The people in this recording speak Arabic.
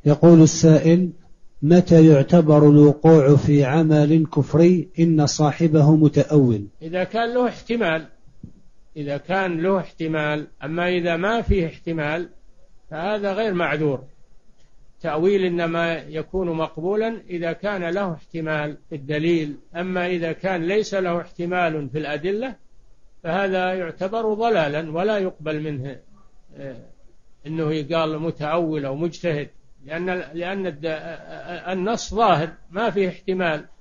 يقول السائل: متى يعتبر الوقوع في عمل كفري إن صاحبه متأول؟ إذا كان له احتمال، إذا كان له احتمال. أما إذا ما فيه احتمال فهذا غير معذور. تأويل إنما يكون مقبولا إذا كان له احتمال في الدليل. أما إذا كان ليس له احتمال في الأدلة فهذا يعتبر ضلالا ولا يقبل منه إنه يقال متأول أو مجتهد، لأن النص ظاهر ما فيه احتمال،